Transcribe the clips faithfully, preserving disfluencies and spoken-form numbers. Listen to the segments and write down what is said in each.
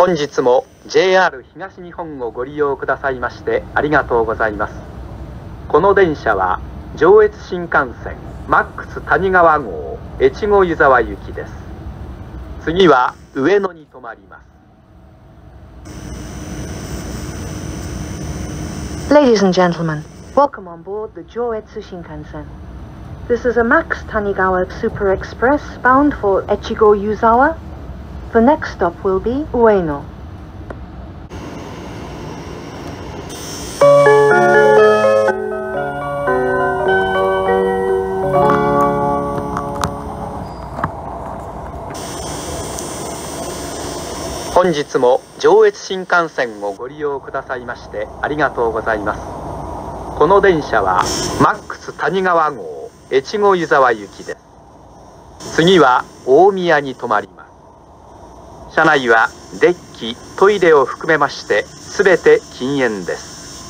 本日も ジェイアール 東日本をご利用くださいましてありがとうございます。この電車は上越新幹線マックス谷川号越後湯沢行きです。次は上野に停まります。 Ladies and gentlemen, welcome on board the Joetsu Shinkansen. This is a Max Tanigawa Super Express bound for Echigo Yuzawa. The next stop will be Ueno. 本日も上越新幹線をご利用くださいましてありがとうございます。この電車はマックス谷川号越後湯沢行きです。次は大宮に停まります。車内はデッキ、トイレを含めまして全て禁煙です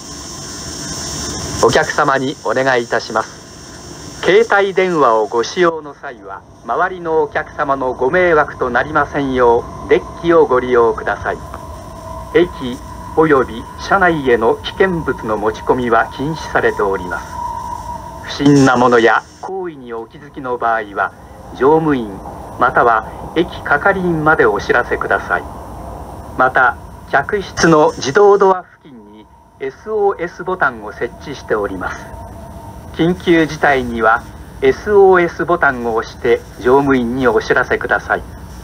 。お客様にお願いいたします。携帯電話をご使用の際は周りのお客様のご迷惑となりませんようデッキをご利用ください。駅および車内への危険物の持ち込みは禁止されております。不審なものや行為にお気づきの場合は乗務員または駅係員までお知らせください。また客室の自動ドア付近に エスオーエス ボタンを設置しております。緊急事態には エスオーエス ボタンを押して乗務員にお知らせください。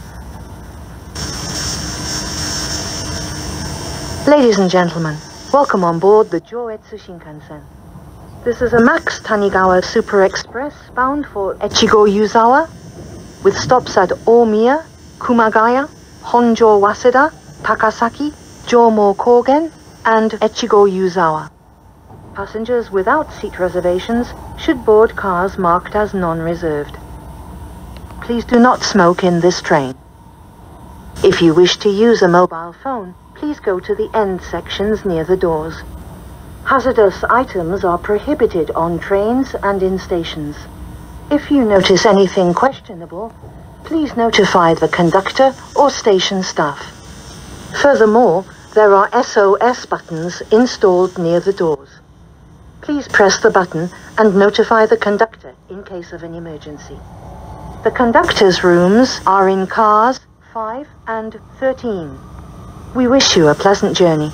Ladies and gentlemen, welcome on board the Joetsu Shinkansen. This is a Max Tanigawa Super Express bound for Echigo Yuzawa with stops at Omiya, Kumagaya, Honjo Waseda, Takasaki, Jomo Kogen, and Echigo Yuzawa. Passengers without seat reservations should board cars marked as non-reserved. Please do not smoke in this train. If you wish to use a mobile phone, please go to the end sections near the doors. Hazardous items are prohibited on trains and in stations. If you notice anything questionable, please notify the conductor or station staff. Furthermore, there are S O S buttons installed near the doors. Please press the button and notify the conductor in case of an emergency. The conductor's rooms are in cars five and thirteen. We wish you a pleasant journey.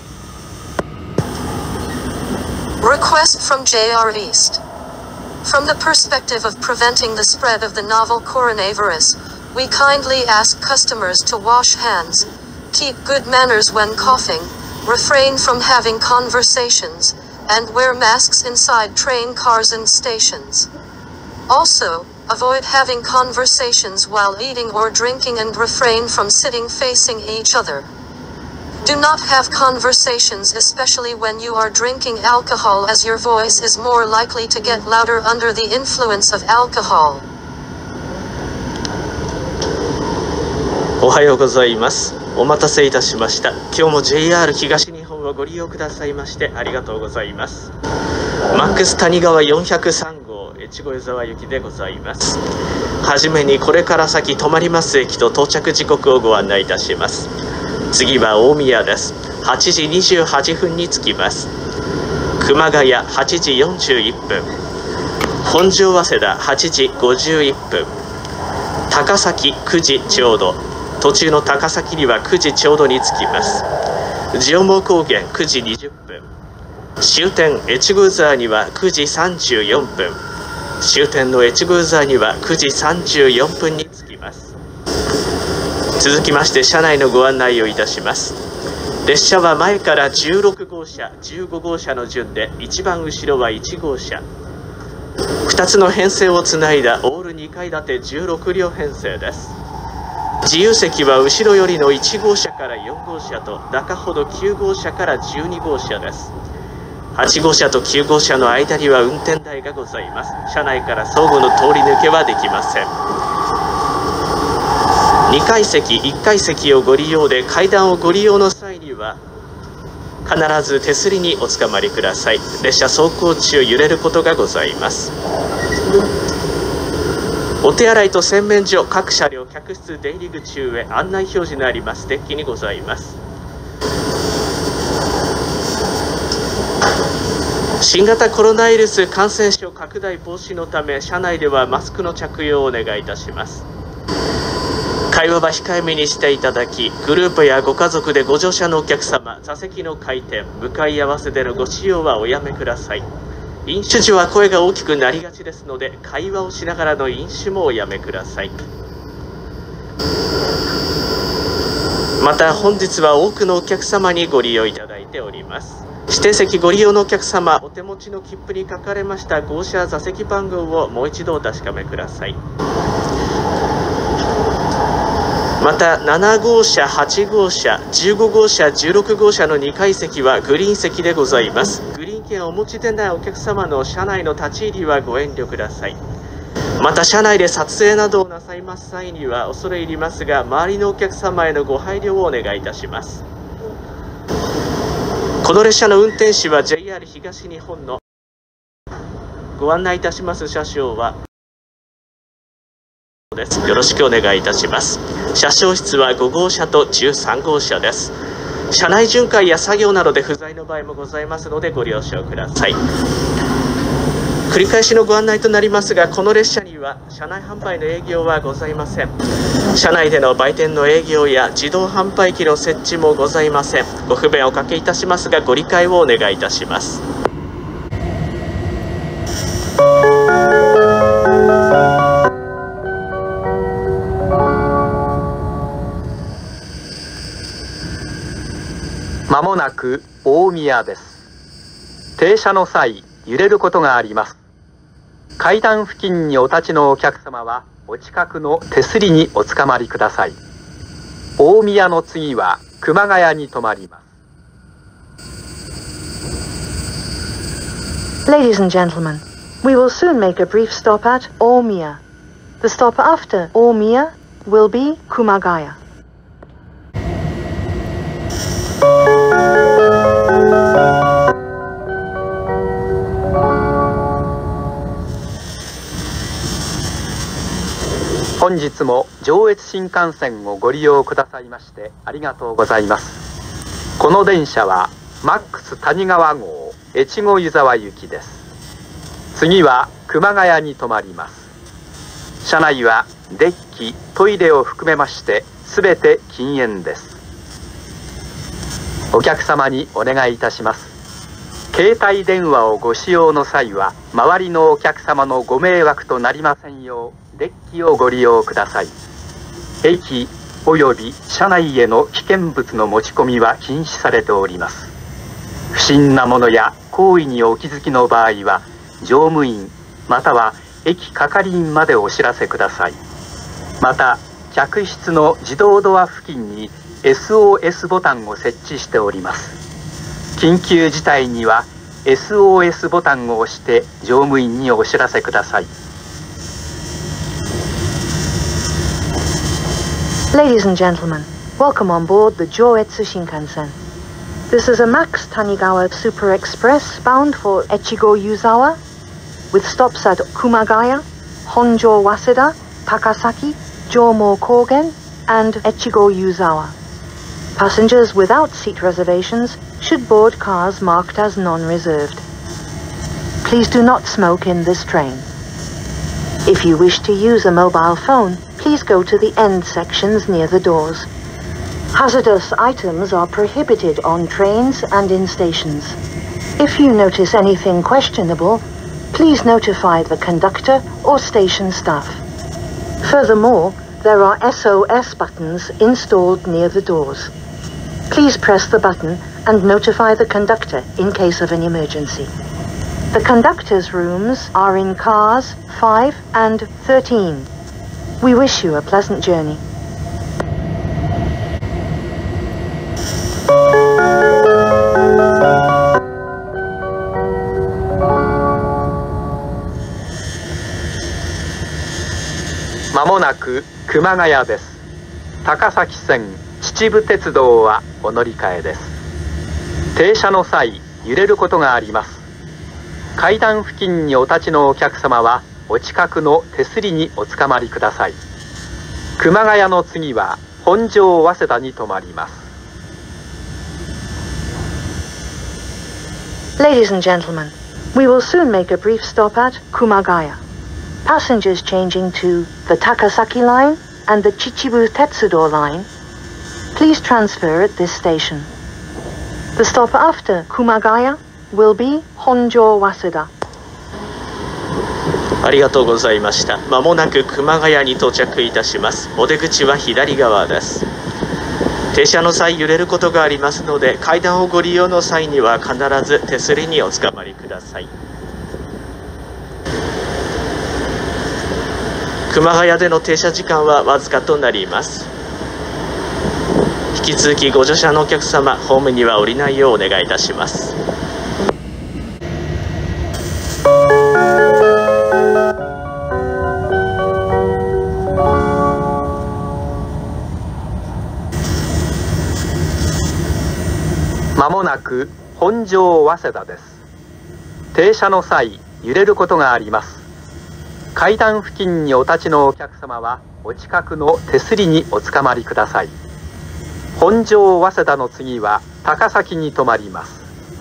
Request from J R East. From the perspective of preventing the spread of the novel coronavirus, we kindly ask customers to wash hands, keep good manners when coughing, refrain from having conversations, and wear masks inside train cars and stations. Also, avoid having conversations while eating or drinking and refrain from sitting facing each other. Do not have conversations especially when you are drinking alcohol as your voice is more likely to get louder under the influence of alcohol. おはようございます。お待たせいたしました。今日も ジェイアール 東日本をご利用くださいましてありがとうございます。マックス谷川よんひゃくさん号越後湯沢行きでございます。はじめにこれから先止まります駅と到着時刻をご案内いたします。次は大宮です。はちじにじゅうはっぷんに着きます。熊谷はちじよんじゅういっぷん、本庄早稲田はちじごじゅういっぷん、高崎くじちょうど、途中の高崎にはくじちょうどに着きます。上毛高原くじにじゅっぷん、終点越後湯沢にはくじさんじゅうよんぷん、終点の越後湯沢にはくじさんじゅうよんぷんに着きます。続きまして車内のご案内をいたします。列車は前からじゅうろくごうしゃ、じゅうごごうしゃの順で一番後ろはいちごうしゃ、ふたつの編成をつないだオールにかい建てじゅうろくりょう編成です。自由席は後ろ寄りのいちごうしゃからよんごうしゃと中ほどきゅうごうしゃからじゅうにごうしゃです。はちごうしゃときゅうごうしゃの間には運転台がございます。車内から相互の通り抜けはできません。にかい席、いっかい席をご利用で階段をご利用の際には必ず手すりにおつかまりください。列車走行中揺れることがございます。お手洗いと洗面所、各車両客室出入り口上案内表示のありますデッキにございます。 新型コロナウイルス感染症拡大防止のため、車内ではマスクの着用をお願いいたします。会話は控えめにしていただき、グループやご家族でご乗車のお客様、座席の回転、向かい合わせでのご使用はおやめください。飲酒時は声が大きくなりがちですので、会話をしながらの飲酒もおやめください。また本日は多くのお客様にご利用いただいております。指定席ご利用のお客様、お手持ちの切符に書かれました号車座席番号をもう一度お確かめください。またなな号車、はち号車、じゅうご号車、じゅうろく号車のにかい席はグリーン席でございます。グリーン券をお持ちでないお客様の車内の立ち入りはご遠慮ください。また車内で撮影などをなさいます際には恐れ入りますが、周りのお客様へのご配慮をお願いいたします。この列車の運転士は ジェイアール 東日本のご案内いたします車掌はです。よろしくお願いいたします。車掌室はご号車とじゅうさん号車です。車内巡回や作業などで不在の場合もございますのでご了承ください。繰り返しのご案内となりますが、この列車には車内販売の営業はございません。車内での売店の営業や自動販売機の設置もございません。ご不便をおかけいたしますが、ご理解をお願いいたします。 まもなく大宮です。停車の際、揺れることがあります。階段付近にお立ちのお客様は、お近くの手すりにおつかまりください。大宮の次は熊谷に停まります。 Ladies and gentlemen, we will soon make a brief stop at Omiya. The stop after Omiya will be Kumagaya. 本日も上越新幹線をご利用くださいましてありがとうございます。この電車はマックス谷川号越後湯沢行きです。次は熊谷に停まります。車内はデッキ、トイレを含めましてすべて禁煙です。お客様にお願いいたします。携帯電話をご使用の際は周りのお客様のご迷惑となりませんようデッキをご利用ください。駅および車内への危険物の持ち込みは禁止されております。不審なものや行為にお気づきの場合は乗務員または駅係員までお知らせください。また客室の自動ドア付近に エスオーエス ボタンを設置しております。緊急事態には エスオーエス ボタンを押して乗務員にお知らせください。 Ladies and gentlemen, welcome on board the Joetsu Shinkansen. This is a Max Tanigawa Super Express bound for Echigo Yuzawa, with stops at Kumagaya, Honjo Waseda, Takasaki, Jomo Kogen, and Echigo Yuzawa. Passengers without seat reservations should board cars marked as non-reserved. Please do not smoke in this train. If you wish to use a mobile phone, please go to the end sections near the doors. Hazardous items are prohibited on trains and in stations. If you notice anything questionable, please notify the conductor or station staff. Furthermore, there are S O S buttons installed near the doors. Please press the button and notify the conductor in case of an emergency. The conductor's rooms are in cars five and thirteen. We wish you a pleasant journey. まもなく熊谷です。高崎線秩父鉄道はお乗り換えです。停車の際揺れることがあります。階段付近にお立ちのお客様はお近くの手すりにおつかまりください。熊谷の次は本庄早稲田に停まります。 Ladies and gentlemen, We will soon make a brief stop at Kumagaya. Passengers changing to the Takasaki line and the Chichibu Tetsudo line, please transfer at this station. The stop after Kumagaya will be Honjo Waseda. ありがとうございました。まもなく熊谷に到着いたします。お出口は左側です。停車の際揺れることがありますので、階段をご利用の際には必ず手すりにおつかまりください。熊谷での停車時間はわずかとなります。引き続きご乗車のお客様、ホームには降りないようお願いいたします。 まもなく本庄早稲田です。停車の際揺れることがあります。階段付近にお立ちのお客様はお近くの手すりにおつかまりください。本庄早稲田の次は高崎に停まります。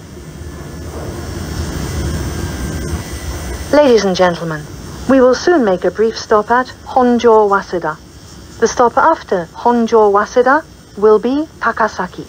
Ladies and gentlemen, we will soon make a brief stop at Honjo Waseda. The stop after Honjo Waseda will be Takasaki.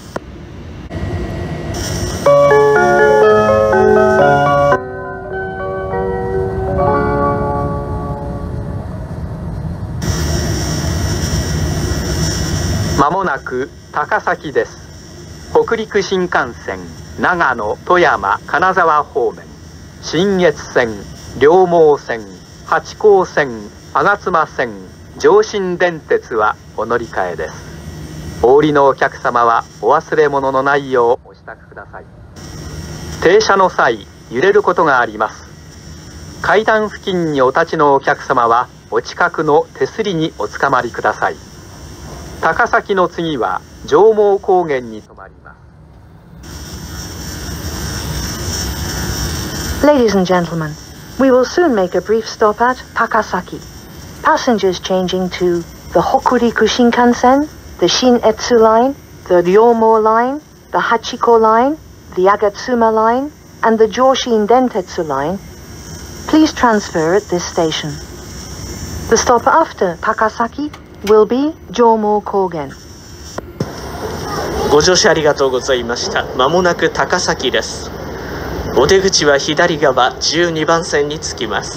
「まもなく高崎です。北陸新幹線長野、富山、金沢方面、信越線、両毛線、八高線、吾妻線、上信電鉄はお乗り換えです。お降りのお客様はお忘れ物のないようお支度ください。停車の際揺れることがあります。階段付近にお立ちのお客様はお近くの手すりにおつかまりください。高崎の次は上毛高原に停まります。 Ladies and gentlemen, we will soon make a brief stop at Takasaki. Passengers changing to the Hokuriku Shinkansen, the Shin-Etsu line, the Ryomo line, the Hachiko line, the Agatsuma line, and the Joshin Dentetsu line, please transfer at this station. The stop after Takasaki will be Jomo Kogen. ご乗車ありがとうございました。まもなく高崎です。お出口は左側じゅうにばん線に着きます。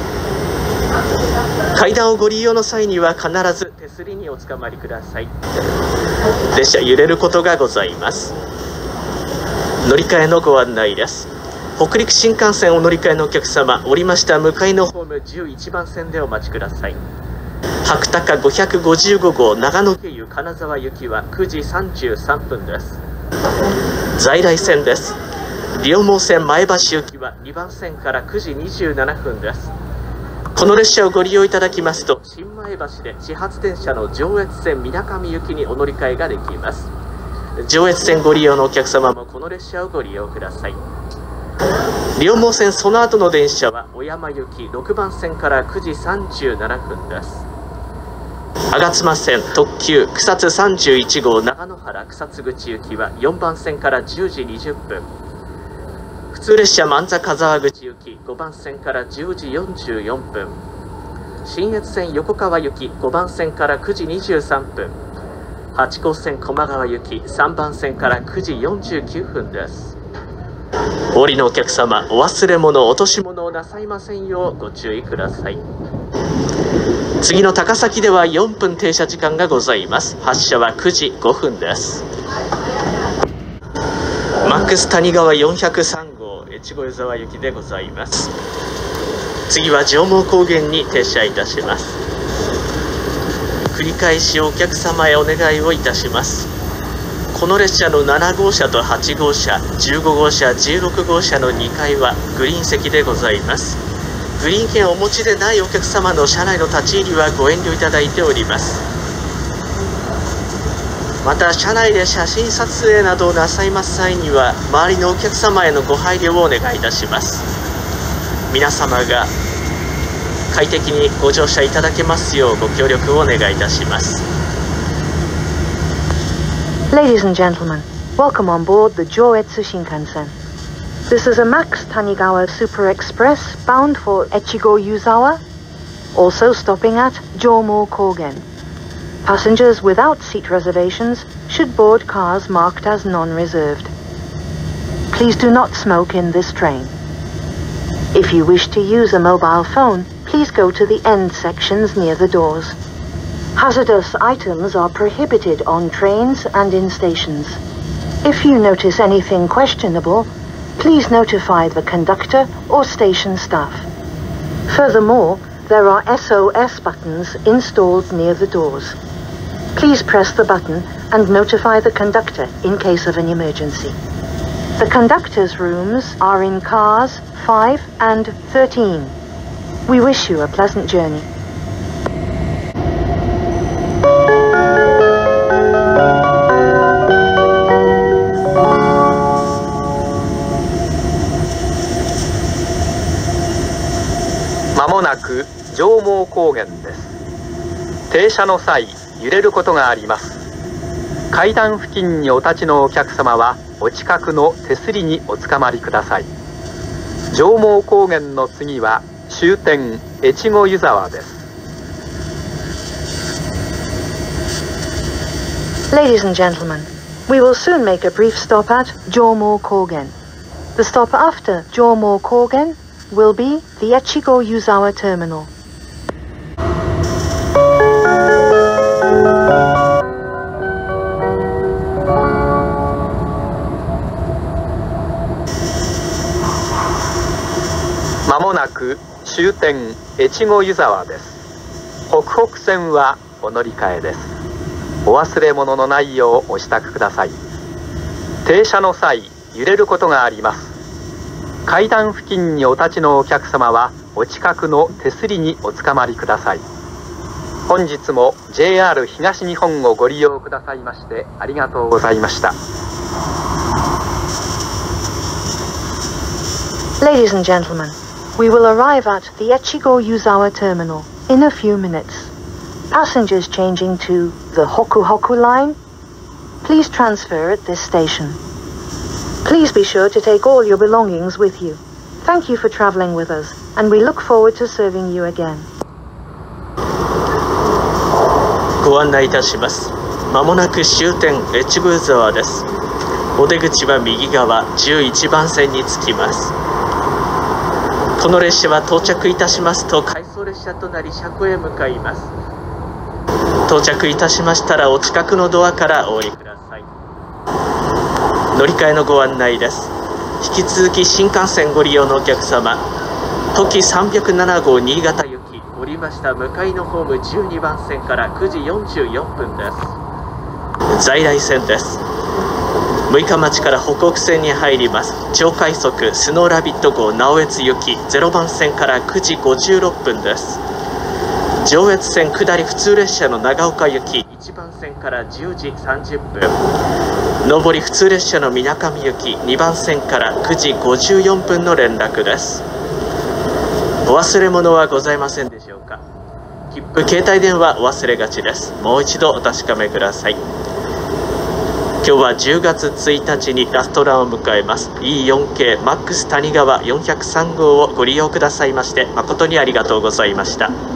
階段をご利用の際には必ず手すりにおつかまりください。列車揺れることがございます。乗り換えのご案内です。北陸新幹線お乗り換えのお客様、降りました向かいのホームじゅういちばん線でお待ちください。白鷹ごひゃくごじゅうごごう長野経由金沢行きはくじさんじゅうさんぷんです。在来線です。両毛線前橋行きはにばん線からくじにじゅうななふんです。この列車をご利用いただきますと、新前橋で始発電車の上越線水上行きにお乗り換えができます。上越線ご利用のお客様もこの列車をご利用ください。両毛線その後の電車は小山行きろくばん線からくじさんじゅうななふんです。吾妻線特急草津さんじゅういちごう長野原草津口行きはよんばん線からじゅうじにじゅっぷん。普通列車万座香沢口行きごばん線からじゅうじよんじゅうよんぷん。信越線横川行きごばん線からくじにじゅうさんぷん。八高線駒川行きさんばん線からくじよんじゅうきゅうふんです。お降りのお客様、お忘れ物落とし物をなさいませんようご注意ください。次の高崎ではよんぷん停車時間がございます。発車はくじごふんです。マックス谷川よんひゃくさんごう越後湯沢行きでございます。次は上毛高原に停車いたします。繰り返しお客様へお願いをいたします。この列車のななごうしゃとはちごうしゃ、じゅうごごうしゃ、じゅうろくごうしゃのにかいはグリーン席でございます。グリーン券をお持ちでないお客様の車内の立ち入りはご遠慮いただいております。また車内で写真撮影などをなさいます際には周りのお客様へのご配慮をお願いいたします。皆様が快適にご乗車いただけますようご協力をお願いいたします。 Ladies and gentlemen, welcome on board the Joetsu Shinkansen. This is a Max Tanigawa Super Express bound for Echigo Yuzawa, also stopping at Jomo Kogen. Passengers without seat reservations should board cars marked as non-reserved. Please do not smoke in this train. If you wish to use a mobile phone, please go to the end sections near the doors. Hazardous items are prohibited on trains and in stations. If you notice anything questionable, please notify the conductor or station staff. Furthermore, there are S O S buttons installed near the doors. Please press the button and notify the conductor in case of an emergency. The conductor's rooms are in cars five and thirteen. We wish you a pleasant journey. まもなく上毛高原です。停車の際、揺れることがあります。階段付近にお立ちのお客様はお近くの手すりにおつかまりください。上毛高原の次は終点越後湯沢です。 Ladies and gentlemen, we will soon make a brief stop at Jomo Kogen. The stop after Jomo Kogen will be the Echigo Yuzawa Terminal. まもなく終点越後湯沢です。北北線はお乗り換えです。お忘れ物のないようお支度ください。停車の際、揺れることがあります。階段付近にお立ちのお客様はお近くの手すりにおつかまりください。本日も ジェイアール 東日本をご利用くださいましてありがとうございました。 Ladies and gentlemen, we will arrive at the Echigo Yuzawa Terminal in a few minutes. Passengers changing to the Hoku Hoku line, please transfer at this station. Please be sure to take all your belongings with you. Thank you for traveling with us, and we look forward to serving you again. ご案内いたします。まもなく終点越後湯沢です。お出口は右側じゅういちばん線に着きます。この列車は到着いたしますと回送列車となり車庫へ向かいます。到着いたしましたらお近くのドアからお降りください。乗り換えのご案内です。引き続き新幹線ご利用のお客様、ときさんびゃくななごう新潟行き、降りました向かいのホームじゅうにばん線からくじよんじゅうよんぷんです。在来線です。むいか町から北北線に入ります。超快速スノーラビット号直江津行きゼロばん線からくじごじゅうろっぷんです。上越線下り普通列車の長岡行きいちばん線からじゅうじさんじゅっぷん、上り普通列車のみなかみ行きにばん線からくじごじゅうよんぷんの連絡です。お忘れ物はございませんでしょうか。切符、携帯電話お忘れがちです。もう一度お確かめください。今日はじゅうがつついたちにラストランを迎えます イーよんケー マックス谷川よんひゃくさんごうをご利用くださいまして誠にありがとうございました。